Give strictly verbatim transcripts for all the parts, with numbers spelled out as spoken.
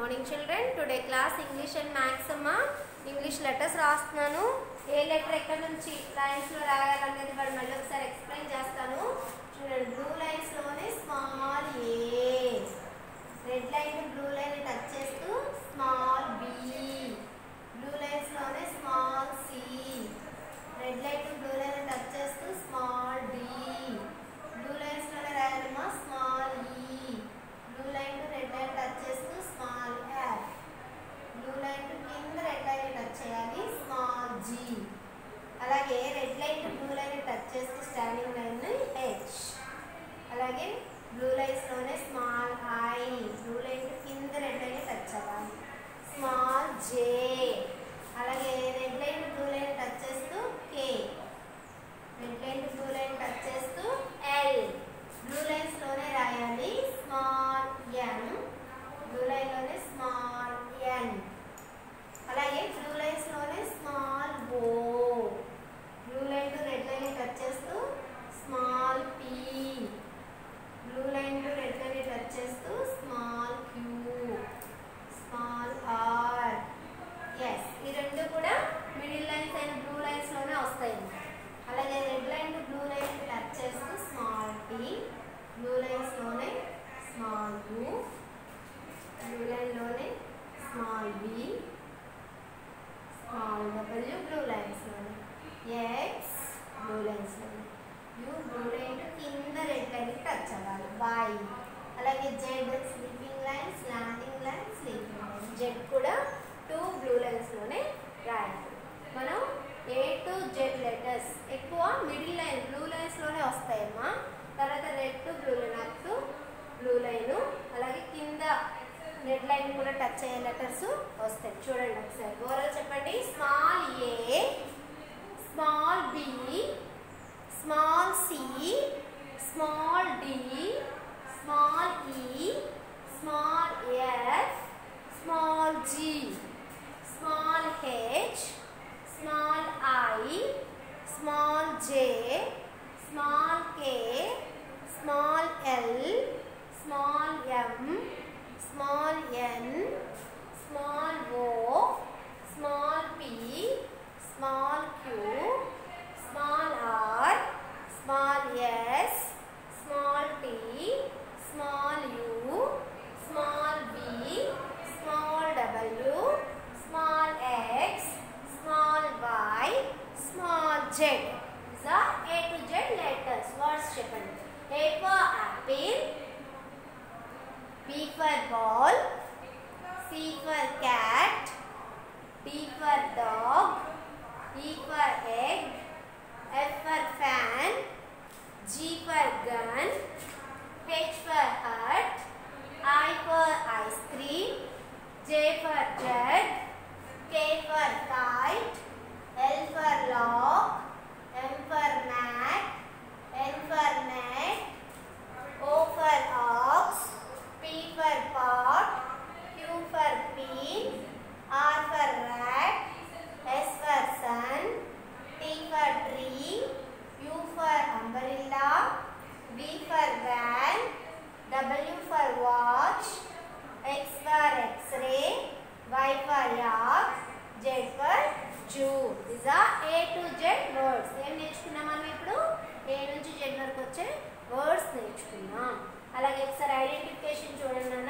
morning children. Today class English and Maths amma English letters రాస్తున్నాను. ఏ letter ఎక్కడ నుంచి lines లో రాయాలనేది మరి మళ్ళీ ఒకసారి ఎక్స్ప్లెయిన్ చేస్తాను. చూడండి, బ్లూ లైన్స్ లోనే small a, red line blue line touch చేస్తూ స్మాల్ బి, బ్లూ లైన్స్ లోనే small c, red line blue line touch చేస్తూ స్మాల్ డి, బ్లూ లైన్స్ లోనే రాయాలమ్మా small e, blue line red line touch చేస్తూ small f, blue line కింద red line touch చేయాలి small g, అలాగే red line blue line touch చేస్తూ standing line h, అలాగే blue lines లోనే స్మాల్ ఐ, బ్లూ లైన్ కింద రెడ్ లైన్ టచ్ అవ్వాలి small j, అలాగే red line blue line touch చేస్తూ k, red line blue line touch చేస్తూ l, blue lines లోనే రాయాలి స్మాల్ ఎం, బ్లూ లైన్ లోనే స్మాల్ ఎన్, అలాగే బ్లూ లైన్స్ లోనే small o, blue line to red line touch చేస్తూ small p, blue line to red line touch చేస్తూ small q, small r. S, ఈ రెండు కూడా middle lines and blue lines లోనే వస్తాయి. అలాగే red line to blue line touch చేస్తూ small t, blue lines లోనే స్మాల్ యూ, బ్లూ లైన్ లోనే స్మాల్ బి, స్మాల్ డబ్ల్యూ బ్లూ లైన్స్ లోనే ఎక్స్, బ్లూ లైన్స్ లోనే యూ, బ్లూ లైన్ కింద రెడ్ లైన్ టచ్ అవ్వాలి వై, అలాగే z sleeping line, slanting line, sleeping line, z కూడా two blue lines లోనే రాయాలి. మనం ఏ టు జెడ్ లెటర్స్ ఎక్కువ మిడిల్ లైన్ బ్లూ లైన్స్ లోనే వస్తాయమ్మా. తర్వాత red to blue line, up to blue line, అలాగే కింద రెడ్ లైన్ కూడా టచ్ అయ్యే లెటర్స్ వస్తాయి. చూడండి ఒకసారి ఓవరాల్ చెప్పండి. Small a, small B, small C, small D, small ఈ, small F, small g, small H, small I, small J, small k, small l, small m, small n, small o, small p, small q, small r, small s, small t, small u, small B, small డబ్ల్యూ, small x, small y, small Z. These are A to Z letters. Words చెప్పండి. A for apple, B for ball, C for cat, D for dog, E for egg, F for fan, G for gun, H for heart, I for ice cream, J for jug, K for kite, L for lock, M for mat, N for net, O for ox, P for pot, Q for pin, R for rat, S for sun, T for tree, U for umbrella, V for van, W for watch, X for x-ray, Y for yak, Z for Jew. These are A to Z words. ఏం నేర్చుకున్నాం మనం ఇప్పుడు? ఏ నుంచి Z వరకు వచ్చే words నేర్చుకున్నాం. అలాగే ఒకసారి ఐడెంటిఫికేషన్ చూడండి నాన్న.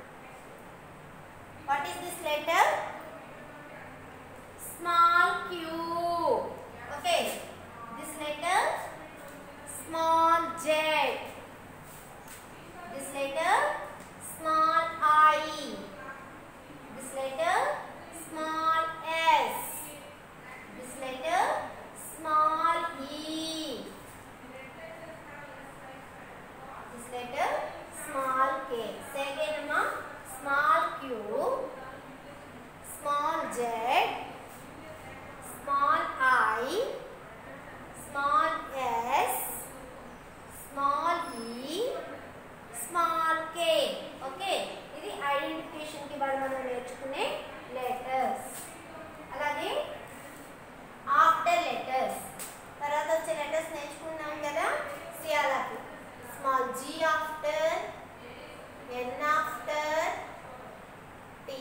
What is this letter? Small q. Okay, this letter small z, this letter small i, this letter small s, this letter small e, this letter small k. Say again amma, small q, small z, small I, small s, small e, small k. Okay, ఇది identification కి మనం నేర్చుకునే letters. అలాగే after letters తర్వాత వచ్చే letters నేర్చుకున్నాం కదా. సియాలకి small g after, n after, t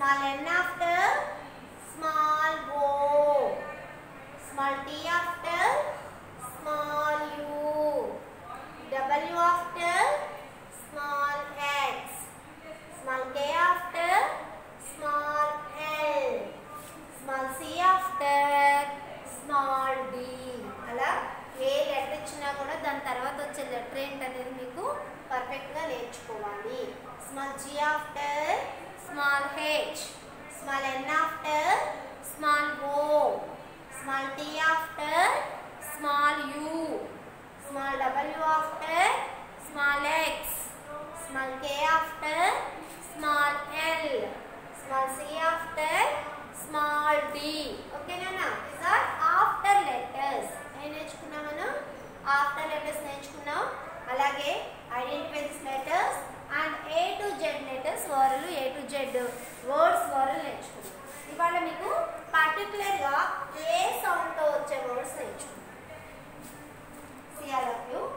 Small n after small o. Small t after small u. W after small x. Small k after small l. Small c after small d. అలా ఏ letter ఇచ్చినా కూడా దాని తర్వాత వచ్చే letter ఏంటనేది మీకు పర్ఫెక్ట్గా నేర్చుకోవాలి. Small g after small h. Small n after small o. Small t after small u. Small w after small x. Small k after small l. Small c after small d. ఓకేనా? These are after letters. ఏం నేర్చుకున్నాం మనం? After letters నేర్చుకున్నాం. అలాగే identify this letters and A to Z letters వరలు A to Z words వరలు నేర్చుకున్నాం. ఇవాళ మీకు పర్టికులర్గా ఏ సౌండ్తో వచ్చే వర్డ్స్ నేర్చుకున్నాం. See all of you.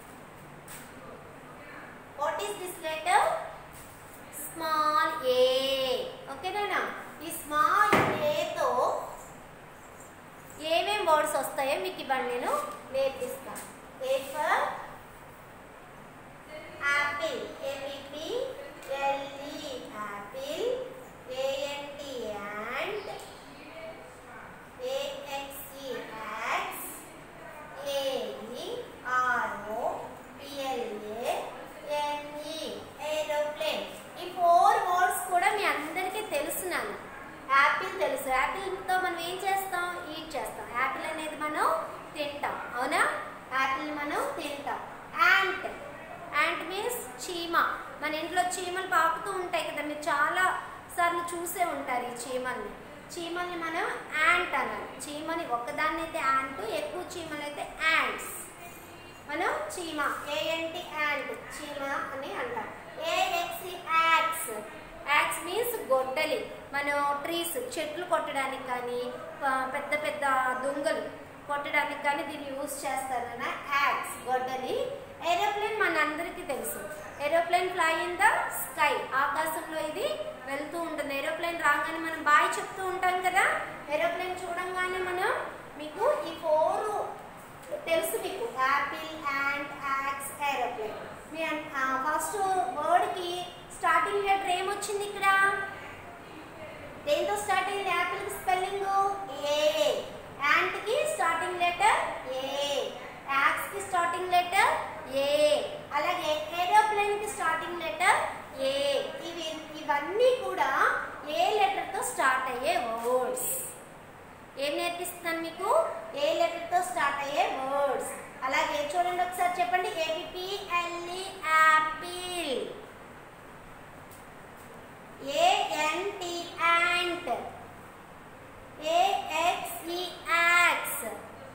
What is this letter? Small a. ఓకేనా? ఈ స్మాల్ a తో ఏమేం వర్డ్స్ వస్తాయో మీకు ఇవాళ నేను నేర్పిస్తాను. A for apple. A P P L E apple. A N T ant. A X E ax. A E R O P L A N E aeroplane. ఈ ఫోర్ వర్డ్స్ కూడా మీ అందరికీ తెలుసునాను. యాపిల్ తెలుసు. యాపిల్తో మనం ఏం చేస్తాం? ఈట్ చేస్తాం. Apple అనేది మనం తింటాం. అవునా? యాపిల్ మనం తింటాం. యాంట్. యాంట్ మీన్స్ చీమ. మన ఇంట్లో చీమలు పాకుతూ ఉంటాయి కదా, మీరు చాలా సార్లు చూసే ఉంటారు ఈ చీమల్ని. చీమల్ని మనం యాంట్ అనాలి. చీమని ఒకదాన్ని అయితే యాంట్, ఎక్కువ చీమలు అయితే యాంట్స్. మనం చీమ ఏఎన్టి యాంట్ చీమ అని అంటాం. ఏఎక్సి యాక్స్. యాక్స్ మీన్స్ గొడ్డలి. మనం ట్రీస్ చెట్లు కొట్టడానికి కానీ పెద్ద పెద్ద దొంగలు కొట్టడానికి కానీ దీన్ని యూజ్ చేస్తారన్న యాక్స్ గొడ్డలి. ఏరోప్లేన్ మన అందరికీ తెలుసు. Aeroplane fly in the sky. ఆకాశంలో ఇది వెళ్తూ ఉంటుంది. ఏరోప్లేన్ రాగానే మనం బాయ్ చెప్తూ ఉంటాం కదా. ఏరోప్లేన్ చూడంగానే మనం మీకు ఈ ఫోర్ తెలుసు మీకు. Apple, ant, axe, aeroplane. మీ ఫస్ట్ వర్డ్కి స్టార్టింగ్ లెటర్ ఏమొచ్చింది ఇక్కడ? దేంతో స్టార్ట్ అయింది? యాపిల్కి స్పెల్లింగ్ ఏ. యాంట్కి స్టార్టింగ్ లెటర్ ఏ. యాక్స్కి స్టార్టింగ్ లెటర్ ఏ. అలాగే ఏరోప్లేన్కి స్టార్టింగ్ లెటర్ ఏ. ఇవి ఇవన్నీ కూడా ఏ లెటర్తో స్టార్ట్ అయ్యే వర్డ్స్. ఏం నేర్పిస్తున్నాను మీకు? ఏ లెటర్తో స్టార్ట్ అయ్యే వర్డ్స్. అలాగే చూడండి ఒకసారి చెప్పండి. A P L E apple. A N T ant. A X E axe.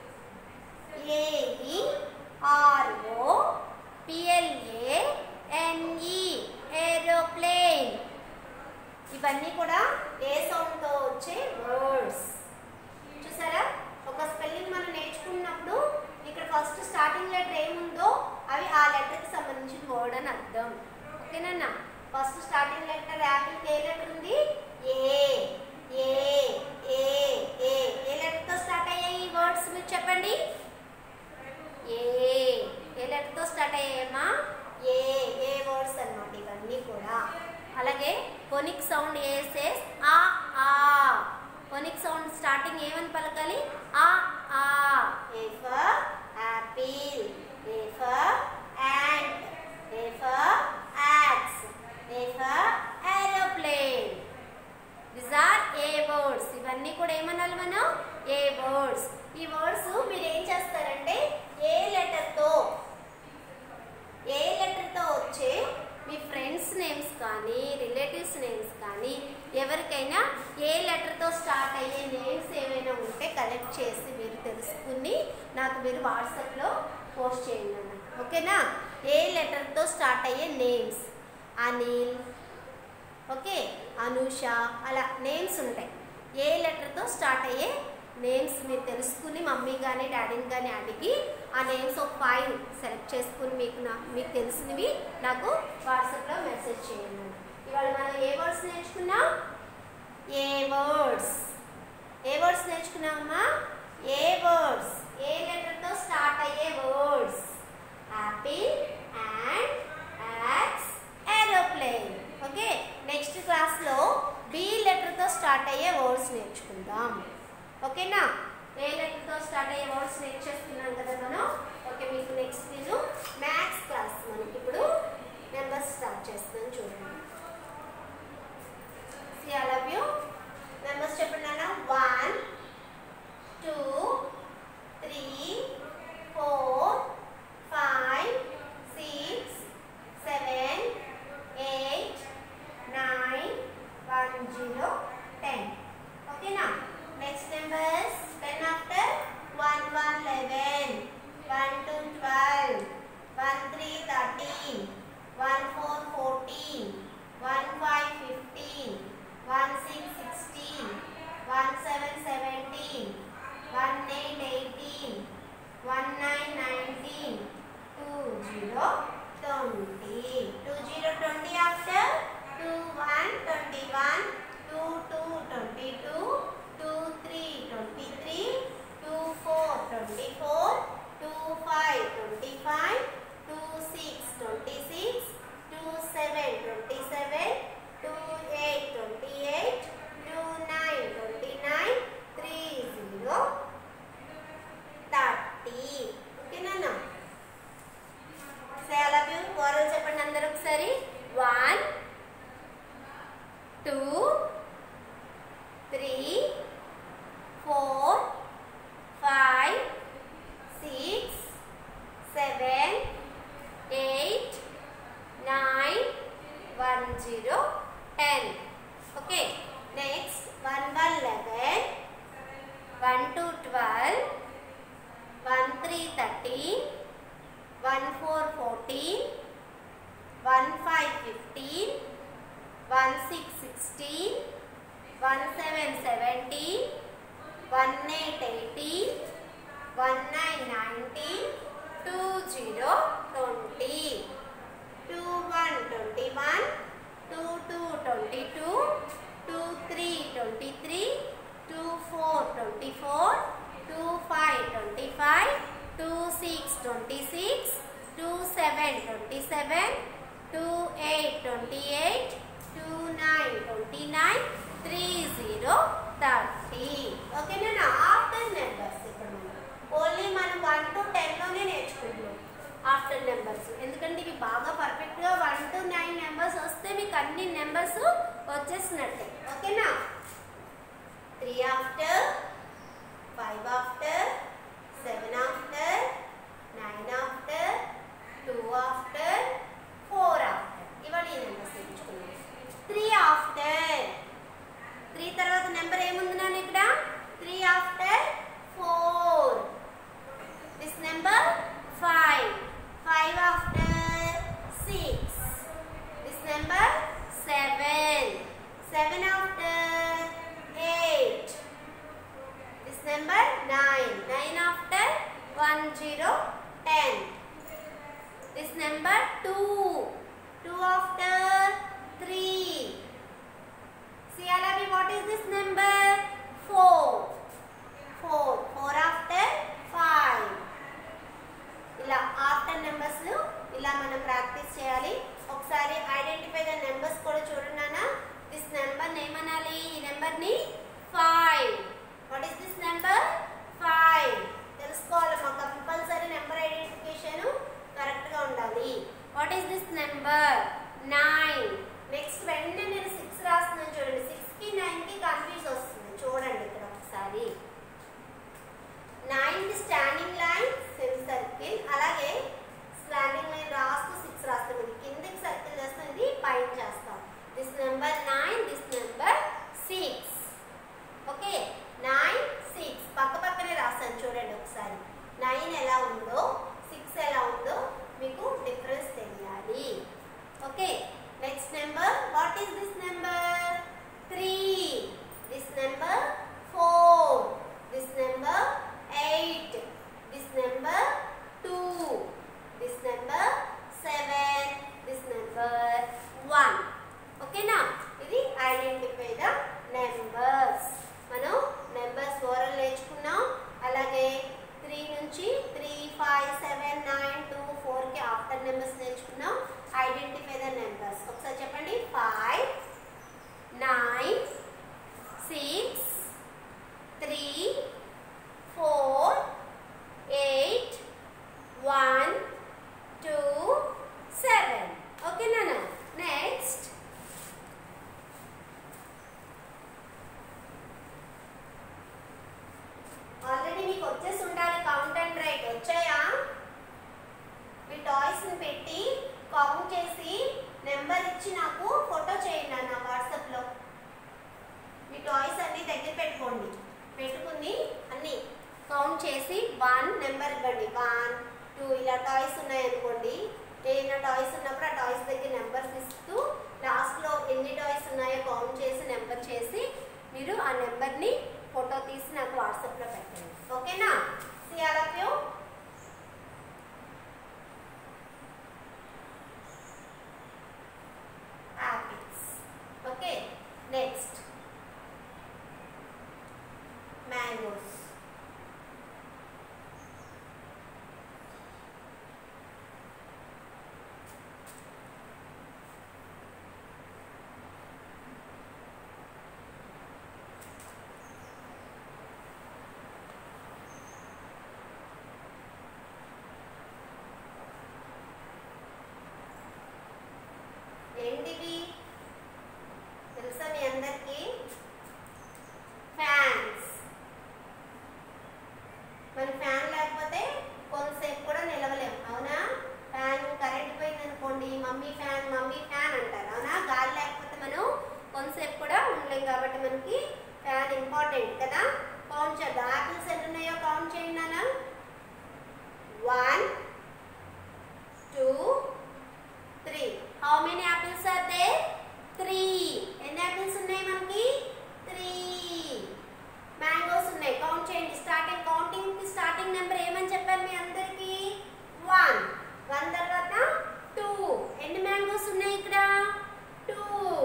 A E R O P L A N E aeroplane. ఇవన్నీ కూడా ఏ సౌండ్తో వచ్చే వర్డ్స్. చూసారా? ఒక స్పెల్లింగ్ మనం నేర్చుకున్నప్పుడు ఇక్కడ ఫస్ట్ స్టార్టింగ్ లెటర్ ఏముందో అవి ఆ లెటర్కి సంబంధించిన వర్డ్ అని అర్థం. ఓకేనా? ఫస్ట్ స్టార్టింగ్ లెటర్ యాపిల్కి ఏ లెటర్ ఉంది? ఏ. ఏ ఏ ఏ ఏ లెటర్తో స్టార్ట్ అయ్యాయి ఈ వర్డ్స్ మీరు చెప్పండి. ఏ. ఏ లెటర్తో స్టార్ట్ అయ్యాయమ్మా? ఏ. ఏ వర్డ్స్ అన్నమాట ఇవన్నీ కూడా. అలాగే ఫోనిక్ సౌండ్ ఏ సేస్ ఆ ఆ. ఫోనిక్ సౌండ్ స్టార్టింగ్ ఏమని పలకాలి? ఆ ఆ. A for apple. A for ant. A for axe. A for aeroplane. These are A words. ఇవన్నీ కూడా ఏమనాలి మనం? A words. ఈ వర్డ్స్ మీరు ఏం చేస్తారంటే ఏ లెటర్తో ఏ లెటర్తో వచ్చే మీ ఫ్రెండ్స్ నేమ్స్ కానీ రిలేటివ్స్ నేమ్స్ కానీ ఎవరికైనా ఏ లెటర్తో స్టార్ట్ అయ్యే నేమ్స్ ఏమైనా ఉంటే కలెక్ట్ చేసి మీరు తెలుసుకుని నాకు మీరు వాట్సాప్లో పోస్ట్ చేయండి అన్న. ఓకేనా? ఏ లెటర్తో స్టార్ట్ అయ్యే నేమ్స్. అనిల్, ఓకే, అనూష, అలా నేమ్స్ ఉంటాయి. ఏ లెటర్తో స్టార్ట్ అయ్యే నేమ్స్ మీరు తెలుసుకుని మమ్మీ కానీ డాడీని కానీ అడిగి ఆ నేమ్స్ ఒక ఫైవ్ సెలెక్ట్ చేసుకుని మీకు నా మీకు తెలిసినవి నాకు వాట్సాప్లో మెసేజ్ చేయండి. ఇవాళ మనం ఏ వర్డ్స్ నేర్చుకున్నాం? ఏ వర్డ్స్ ఏ వర్డ్స్ నేర్చుకున్నామమ్మా ఏ వర్డ్స్ ఏ లెటర్తో స్టార్ట్ అయ్యే words apple and axe aeroplane okay next క్లాస్లో బి లెటర్తో స్టార్ట్ అయ్యే వర్డ్స్ నేర్చుకుందాం ఓకేనా ఏ లెటర్తో స్టార్ట్ అయ్యే వర్డ్స్ నేర్చేస్తున్నాం కదా మనం ఓకే మీకు నెక్స్ట్ నేను మ్యాథ్స్ క్లాస్ మనకి ఇప్పుడు నెంబర్స్ స్టార్ట్ చేస్తున్నాను చూడండి see I love you numbers చెప్పండి నాన్న one two three four five six seven eight nine one zero ten ఓకేనా next numbers ten after one one eleven one two twelve one three thirteen one four fourteen one five fifteen one six sixteen one seven seventeen one eight eighteen one nine nineteen two zero twenty two zero twenty after two one twenty one two two twenty two two three twenty three two four twenty four two five twenty five two six twenty six two seven twenty seven two eight twenty eight two nine twenty nine three zero thirty ఓకేనా say I love you oral చెప్పండి అందరూ ఒకసారి one two three four five six seven eight nine one zero ten okay next one one eleven one two twelve one three thirteen one four fourteen one five fifteen one six sixteen one seven seventeen one eight eighteen one nine nineteen two zero twenty two one twenty one two two twenty two two three twenty three two four twenty four two five twenty five two six twenty six two seven twenty seven two eight twenty eight two nine twenty nine three zero thirty ఓకేనా after numbers ఇప్పుడు మనం only మనం one to టెన్లోనే నేర్చుకుంటున్నాం after numbers ఎందుకంటే ఇవి బాగా పర్ఫెక్ట్గా one to nine numbers వస్తే మీకు అన్ని నెంబర్స్ వచ్చేసినట్టే ఓకేనా three after five after seven after nine after two after four after ఇవన్నీ నెంబర్స్ నేర్చుకున్నాం త్రీ ఆఫ్టర్ త్రీ తర్వాత నెంబర్ ఏముంది నాన్న ఇక్కడ three after four this number five five after six this number seven seven after eight this number nine nine after one zero ten this number two two after three See, Alavi, what is this number? four. four. four after five. ఇలా after numbers ఇలా మనం practice చేయాలి ఒకసారి identify the numbers కూడా చూడండి this number ఏమనాలి ఈ నెంబర్ని five what is this number five తెలుసుకోవాలి మాకు కంపల్సరీ నెంబర్ ఐడెంటిఫికేషన్ కరెక్ట్గా ఉండాలి what is this number nine ఇలా టాయ్స్ ఉన్నాయనుకోండి, ఏమైనా టాయ్స్ ఉన్నప్పుడు ఆ టాయ్స్ దగ్గర నెంబర్స్ ఇస్తూ లాస్ట్లో ఎన్ని టాయ్స్ ఉన్నాయో కౌంట్ చేసి నెంబర్ చేసి మీరు ఆ నెంబర్ని ఫోటో తీసి నాకు వాట్సాప్లో పెట్టండి. ఓకేనా? See all of you. Apples. Okay. Next. Mangoes. ఏంటివి తెలుసా మీ అందరికీ? ఫ్యాన్స్. మరి ఫ్యాన్ లేకపోతే కొంతసేపు కూడా నిలవలేము, అవునా? ఫ్యాన్ కరెంట్ పోయింది అనుకోండి, మమ్మీ ఫ్యాన్ మమ్మీ ఫ్యాన్ అంటారు, అవునా? గాలి లేకపోతే మనం కొంతసేపు కూడా ఉండలేం, కాబట్టి మనకి ఫ్యాన్ ఇంపార్టెంట్ కదా. కౌంట్ చేద్దాం. యాపిల్స్ ఎన్ని ఉన్నాయో కౌంట్ చేయండి నాన్న. One two three. How many apples are there? Three. ఎన్ని apples ఉన్నాయి మనకి? త్రీ. మ్యాంగోస్ ఉన్నాయి, కౌంట్ చేయండి. స్టార్టింగ్ కౌంటింగ్ కి స్టార్టింగ్ నెంబర్ ఏమని చెప్పాను మీ అందరికి? వన్. వన్ తర్వాత టూ. ఎన్ని మ్యాంగోస్ ఉన్నాయి ఇక్కడ? టూ.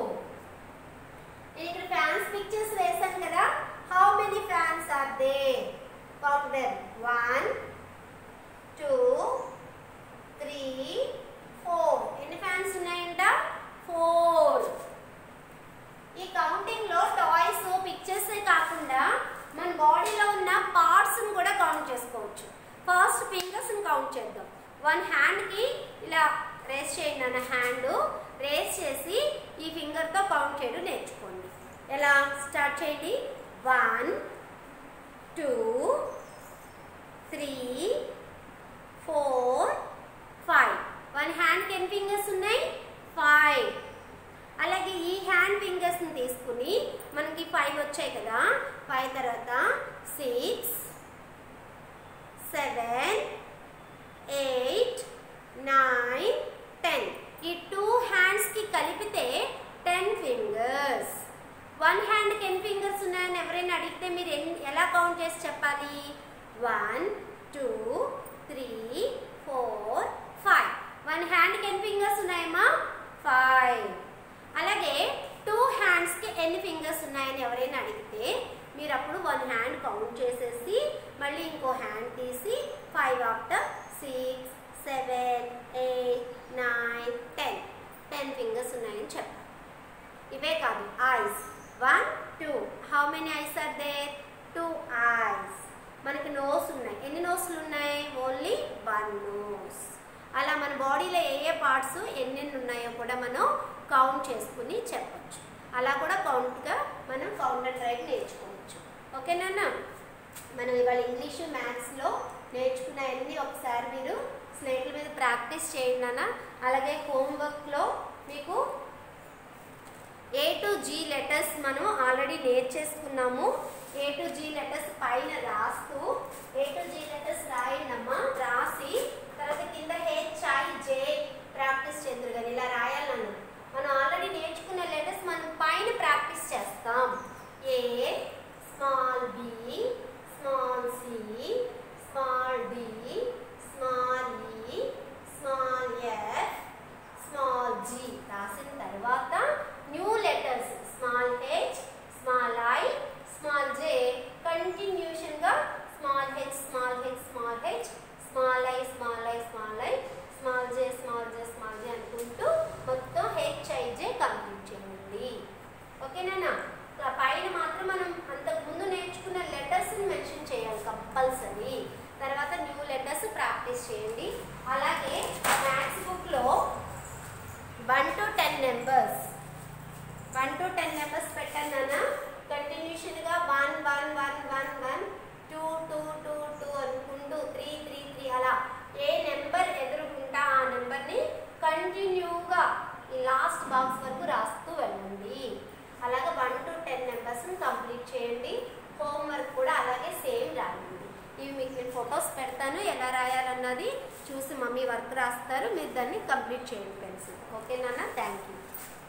నేను ఇక్కడ ఫ్యాన్స్ పిక్చర్స్ వేసాను కదా. How many fans are there? Count them. One two three four. ఎన్ని ఫ్యాన్స్ ఉన్నాయంట? ఫోర్. ఈ కౌంటింగ్ లో టాయ్స్ పిక్చర్స్ కాకుండా మన బాడీలో ఉన్న పార్ట్స్ కూడా కౌంట్ చేసుకోవచ్చు. ఫస్ట్ ఫింగర్స్ కౌంట్ చేద్దాం. వన్ హ్యాండ్ కి ఇలా రేస్ చేయండి అన్న, హ్యాండ్ రేస్ చేసి ఈ ఫింగర్ తో కౌంట్ చేయడం నేర్చుకోండి. ఎలా? స్టార్ట్ చేయండి. One two three four five. One హ్యాండ్కి ఎన్ని ఫింగర్స్ ఉన్నాయి? ఫైవ్. అలాగే ఈ హ్యాండ్ ఫింగర్స్ని తీసుకుని మనకి ఫైవ్ వచ్చాయి కదా, ఫైవ్ తర్వాత six seven eight nine ten. ఈ టూ హ్యాండ్స్కి కలిపితే టెన్ ఫింగర్స్. వన్ హ్యాండ్కి ఎన్ని ఫింగర్స్ ఉన్నాయని ఎవరైనా అడిగితే మీరు ఎన్ని ఎలా కౌంట్ చేసి చెప్పాలి? One two three four five. One హ్యాండ్కి ఎన్ని ఫింగర్స్ ఉన్నాయమ్మా? ఫైవ్. అలాగే టూ హ్యాండ్స్కి ఎన్ని ఫింగర్స్ ఉన్నాయని ఎవరైనా అడిగితే మీరు అప్పుడు వన్ హ్యాండ్ కౌంట్ చేసేసి మళ్ళీ ఇంకో హ్యాండ్ తీసి five after six seven eight nine ten. Ten fingers ఉన్నాయని చెప్పాలి. ఇవే కాదు, eyes. One two. How many eyes are there? Two eyes. మనకి నోస్ ఉన్నాయి. ఎన్ని నోస్లు ఉన్నాయి? Only one nose. అలా మన బాడీలో ఏ ఏ పార్ట్స్ ఎన్నెన్ని ఉన్నాయో కూడా మనం కౌంట్ చేసుకుని చెప్పచ్చు. అలా కూడా కౌంట్గా మనం కౌంట్ అండ్ రైట్ నేర్చుకోవచ్చు. ఓకేనా? మనం ఇవాళ ఇంగ్లీషు మ్యాథ్స్లో నేర్చుకున్న అన్ని ఒకసారి మీరు స్లేట్ల మీద ప్రాక్టీస్ చేయండి అన్న. అలాగే హోంవర్క్లో మీకు ఏ టు జీ లెటర్స్ మనం ఆల్రెడీ నేర్చేసుకున్నాము. ఏ టు జీ లెటర్స్ పైన రాస్తూ ఏ టు జీ లెటర్స్ రాయండి అమ్మా. రాసి తర్వాత కింద హెచ్ ఐ జే ప్రాక్టీస్ చేద్దరు కానీ ఇలా రాయాలన్న. మనం ఆల్రెడీ నేర్చుకున్న లెటర్స్ మనం పైన ప్రాక్టీస్ చేస్తాం. A, small B, small C, small D, small ఈ, స్మాల్ ఎఫ్, స్మాల్ జీ రాసిన తర్వాత new letters small H, small I, small J కంటిన్యూషన్గా small H, small H, small H, small I, small I, small I, small J, small J, small J అనుకుంటూ మొత్తం H I J complete చేయండి. ఓకేనా? పైన మాత్రం మనం అంతకుముందు నేర్చుకున్న లెటర్స్ని మెన్షన్ చేయాలి కంపల్సరీ. తర్వాత న్యూ లెటర్స్ ప్రాక్టీస్ చేయండి. అలాగే మ్యాథ్స్ బుక్లో one to ten numbers one to ten numbers పెట్టాను నాన్న. కంటిన్యూషన్గా one one one one one two two two two అనుకుంటూ త్రీ త్రీ త్రీ అలా ఏ నెంబర్ ఎదురుకుంటా ఆ నెంబర్ని కంటిన్యూగా ఈ లాస్ట్ బాక్స్ వరకు రాస్తూ వెళ్ళండి. అలాగే వన్ టు టెన్ నెంబర్స్ని కంప్లీట్ చేయండి. హోంవర్క్ కూడా అలాగే సేమ్ రాయండి. ఇవి మీకు నేను ఫొటోస్ పెడతాను, ఎలా రాయాలన్నది చూసి మమ్మీ వర్క్ రాస్తారు, మీరు దాన్ని కంప్లీట్ చేయండి ఫ్రెండ్స్. ఓకే నాన్న, థ్యాంక్ యూ.